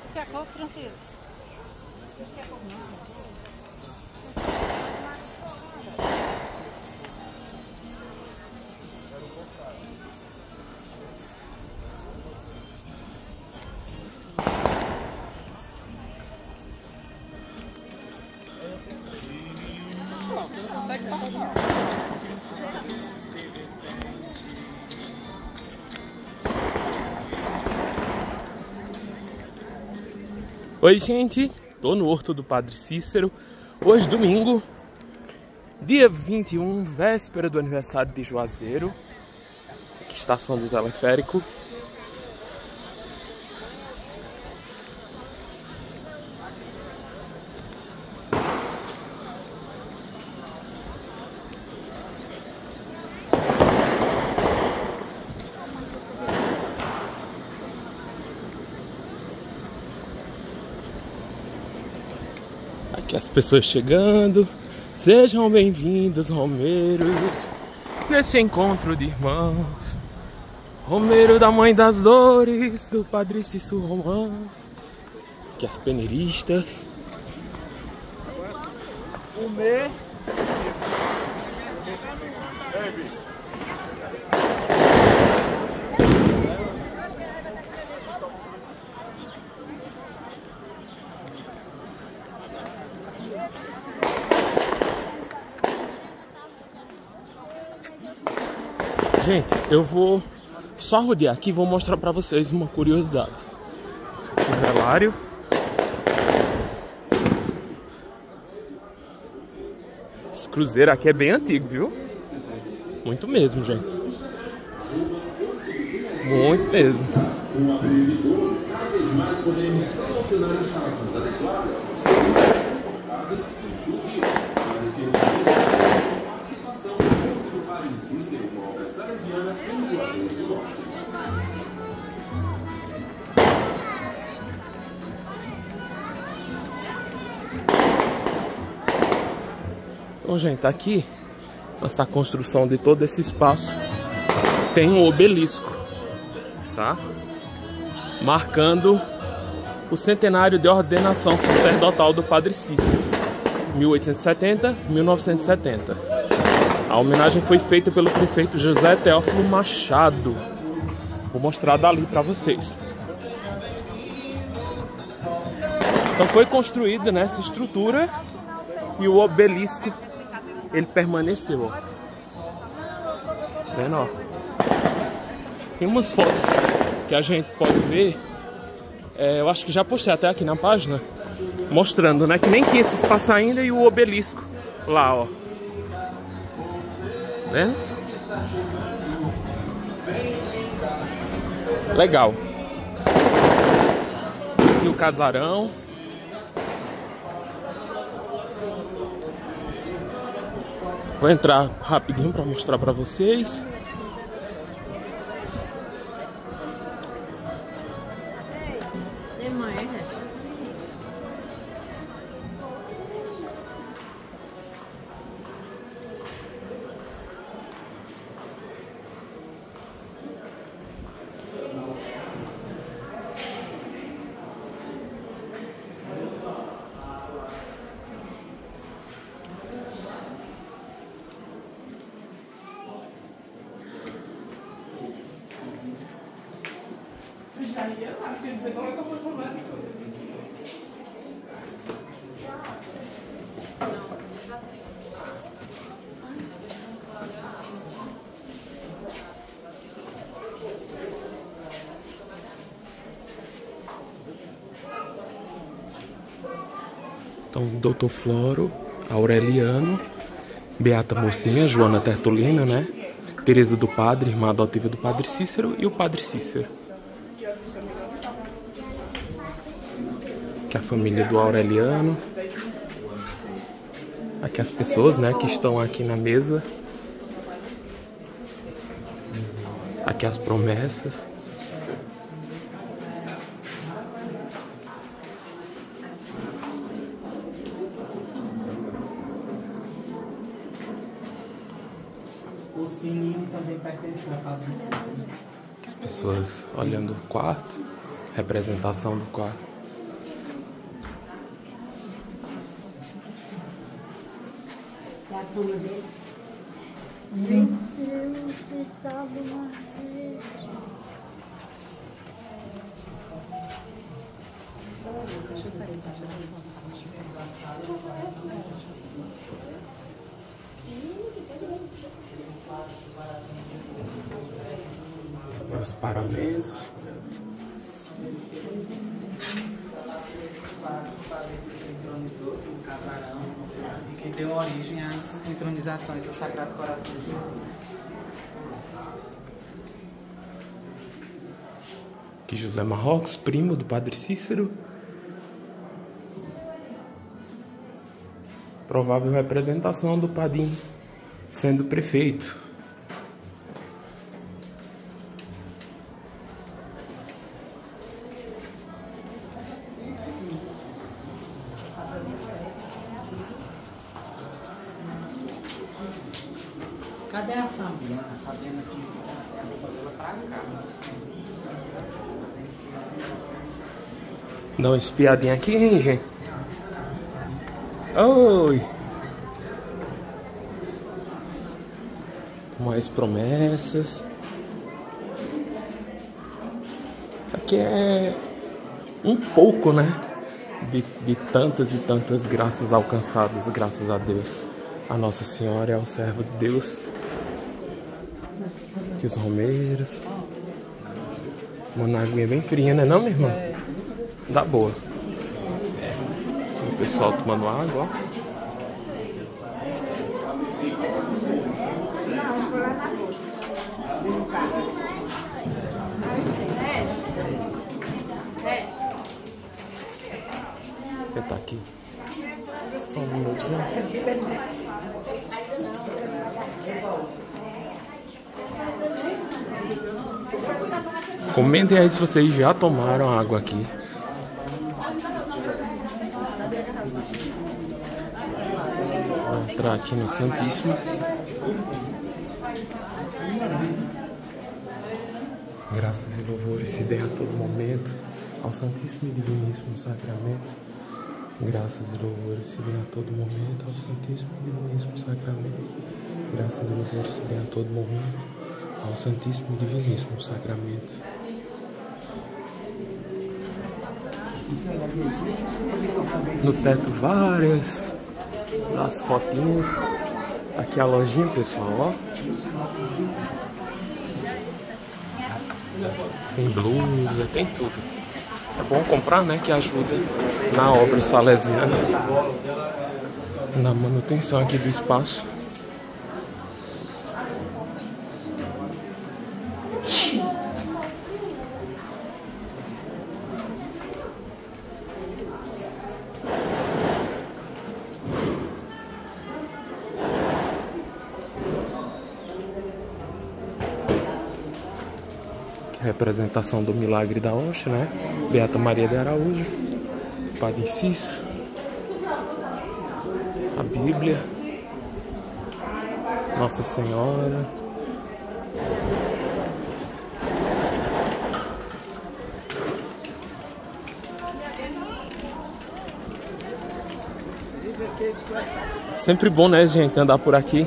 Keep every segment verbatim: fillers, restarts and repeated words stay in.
Quer cor, Francisco? Não quer cor, não. Você não consegue passar. Oi gente, tô no Horto do Padre Cícero. Hoje domingo, dia vinte e um, véspera do aniversário de Juazeiro. Aqui, estação do teleférico. Aqui as pessoas chegando. Sejam bem-vindos, romeiros, nesse encontro de irmãos. Romeiro da Mãe das Dores, do Padre Cícero Romano. Aqui as peneiristas. Comer. Gente, eu vou só rodear aqui e vou mostrar pra vocês uma curiosidade. O velário. Esse cruzeiro aqui é bem antigo, viu? Muito mesmo, gente. Muito mesmo. Então, gente, aqui, nessa construção de todo esse espaço, tem um obelisco, tá? Marcando o centenário de ordenação sacerdotal do Padre Cícero, mil oitocentos e setenta a mil novecentos e setenta. A homenagem foi feita pelo prefeito José Teófilo Machado. Vou mostrar dali para vocês. Então foi construída nessa estrutura e o obelisco ele permaneceu, ó. Vendo, ó. Tem umas fotos que a gente pode ver. É, eu acho que já postei até aqui na página, mostrando, né, que nem tinha esse espaço ainda e o obelisco lá, ó. Né? Legal. E o casarão. Vou entrar rapidinho para mostrar para vocês. Então, doutor Floro, Aureliano, Beata Mocinha, Joana Tertulina, né? Teresa do Padre, irmã adotiva do Padre Cícero, e o Padre Cícero. Aqui a família do Aureliano. Aqui as pessoas, né, que estão aqui na mesa. Aqui as promessas. O sininho também pertence ao Padre Cícero. As pessoas olhando o quarto, representação do quarto. turma dele? Sim. Deixa eu sair, deixa eu sair. Os paramentos. Para ver se se entronizou o casarão e que deu origem às entronizações do Sagrado Coração de Jesus. Aqui José Marrocos, primo do Padre Cícero. Provável representação do Padim sendo prefeito. Cadê a Fabiana? A Fabiana tinha que trazer a roupa dela pra cá. Dá uma espiadinha aqui, hein, gente? Oi! Mais promessas. Isso aqui é um pouco, né? De, de tantas e tantas graças alcançadas, graças a Deus. A Nossa Senhora é o servo de Deus. Aqui os romeiros. Uma aguinha bem fria, né não, meu irmão? Dá boa. O pessoal tomando água, ó. Quem tá aqui? Só um minutinho. Comentem aí se vocês já tomaram água aqui. Vou entrar aqui no Santíssimo. Graças e louvores se dêem a todo momento ao Santíssimo e Diviníssimo Sacramento. Graças e louvores se dêem a todo momento ao Santíssimo e Diviníssimo Sacramento. Graças e louvores se dêem a todo momento ao Santíssimo e Diviníssimo Sacramento. No teto várias das fotinhas. Aqui a lojinha, pessoal, ó. Tem blusa, tem tudo. É bom comprar, né? Que ajuda na obra salesiana, na manutenção aqui do espaço. Representação do milagre da hóstia, né? Beata Maria de Araújo, Padre Cícero, a Bíblia, Nossa Senhora, sempre bom, né, gente, andar por aqui.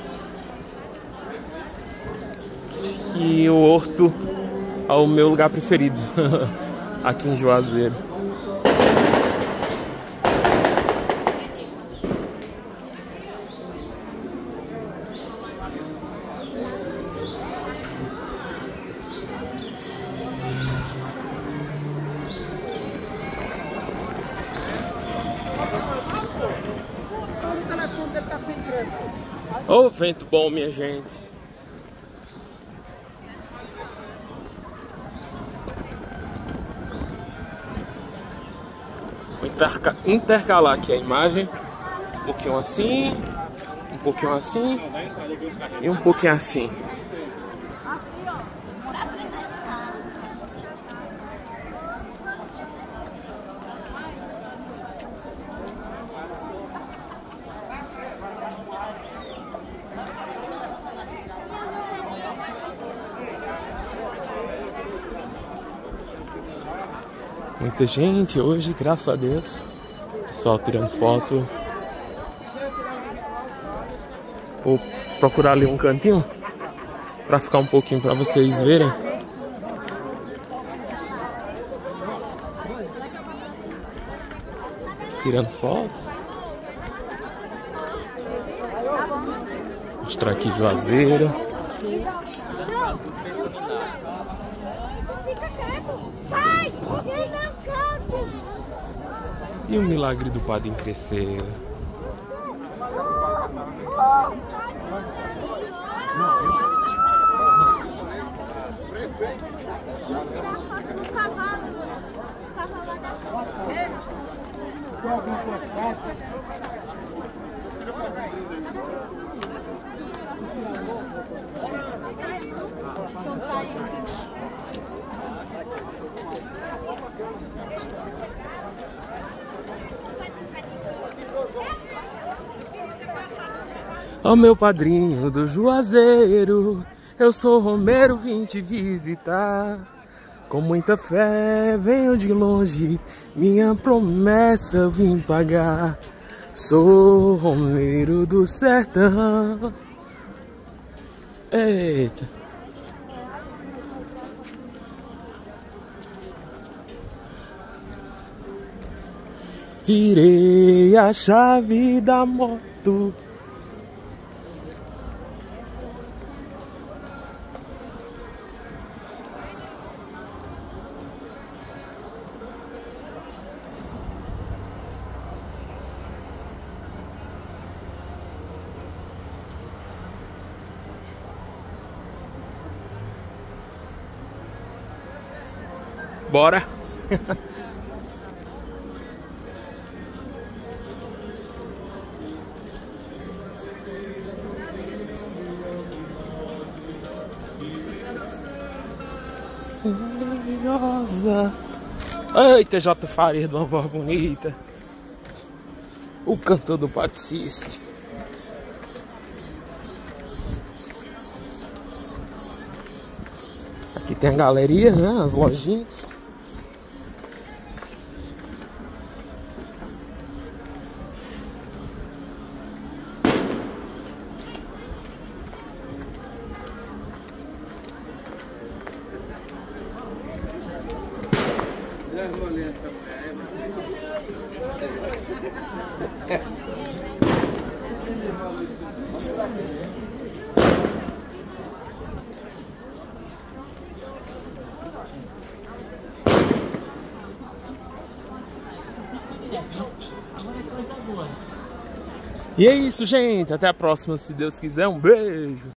E o horto ao meu lugar preferido, aqui em Juazeiro. Ô, vento bom, minha gente. Vou interca intercalar aqui a imagem. Um pouquinho assim, um pouquinho assim e um pouquinho assim. Muita gente hoje, graças a Deus. Pessoal tirando foto. Vou procurar ali um cantinho pra ficar um pouquinho pra vocês verem. Tirando fotos. Mostrar aqui Juazeiro. E o milagre do padre crescer. Ó meu padrinho do Juazeiro, eu sou Romero, vim te visitar. Com muita fé venho de longe, minha promessa eu vim pagar. Sou Romero do sertão. Eita. Tirei a chave da moto. Bora! Maravilhosa! Eita, J. Farias de uma voz bonita. O cantor do Patricício. Aqui tem a galeria, né? As lojinhas. E é isso, gente. Até a próxima, se Deus quiser. Um beijo.